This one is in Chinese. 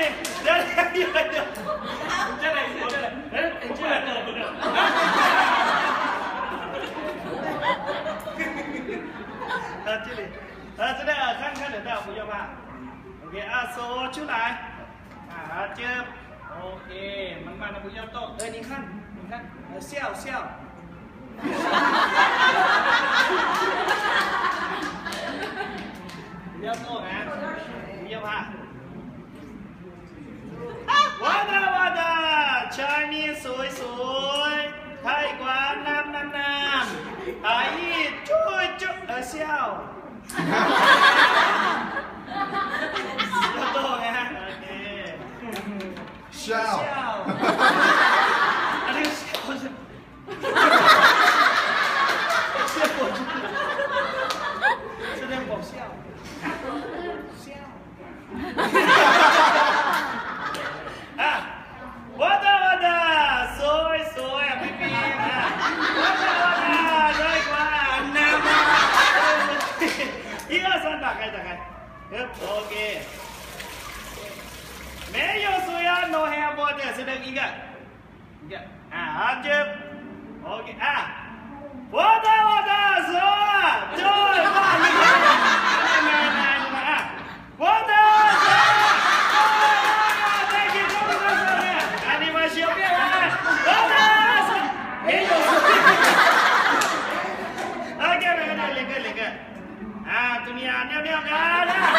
เดี๋ยว这里这里哎这里不是这里这里看得到不要怕 OK 手出来接 OK 慢慢的不要动你看笑不要动不要怕哇的 Chinese สวยไทยกว่าน้ำไอ้ช่วย笑要动OK 笑这个笑是是在搞笑我的สวยไม่มี我的ร้อยกว่าน้ำ一二三打开OK 没有说要 no hair border 是那一个就 OK 我的说对吧我的dunia 尿尿